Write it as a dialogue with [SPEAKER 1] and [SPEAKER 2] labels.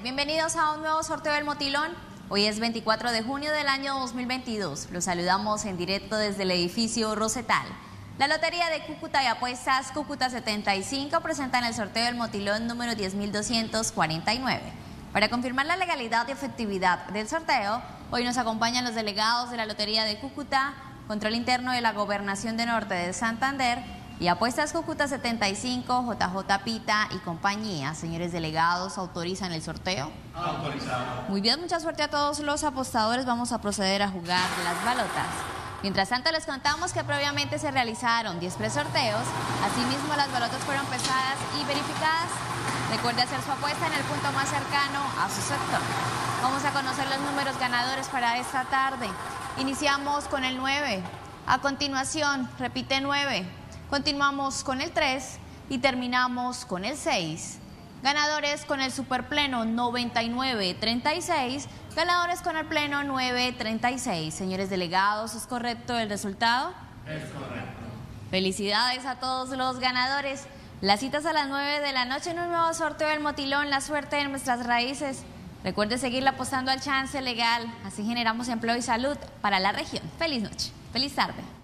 [SPEAKER 1] bienvenidos a un nuevo sorteo del Motilón. Hoy es 24 de junio del año 2022. Los saludamos en directo desde el edificio Rosetal. La Lotería de Cúcuta y Apuestas Cúcuta 75 presentan el sorteo del Motilón número 10.249. Para confirmar la legalidad y efectividad del sorteo, hoy nos acompañan los delegados de la Lotería de Cúcuta, Control Interno de la Gobernación de Norte de Santander y Apuestas Cúcuta 75, JJ Pita y compañía. Señores delegados, ¿autorizan el sorteo?
[SPEAKER 2] Autorizado.
[SPEAKER 1] Muy bien, mucha suerte a todos los apostadores. Vamos a proceder a jugar las balotas. Mientras tanto, les contamos que previamente se realizaron 10 presorteos. Asimismo, las balotas fueron pesadas y verificadas. Recuerde hacer su apuesta en el punto más cercano a su sector. Vamos a conocer los números ganadores para esta tarde. Iniciamos con el 9. A continuación, repite 9. Continuamos con el 3 y terminamos con el 6. Ganadores con el superpleno 9936, ganadores con el pleno 936. Señores delegados, ¿es correcto el resultado?
[SPEAKER 2] Es correcto.
[SPEAKER 1] Felicidades a todos los ganadores. Las citas a las 9 de la noche en un nuevo sorteo del Motilón, la suerte de nuestras raíces. Recuerde seguirle apostando al chance legal, así generamos empleo y salud para la región. Feliz noche, feliz tarde.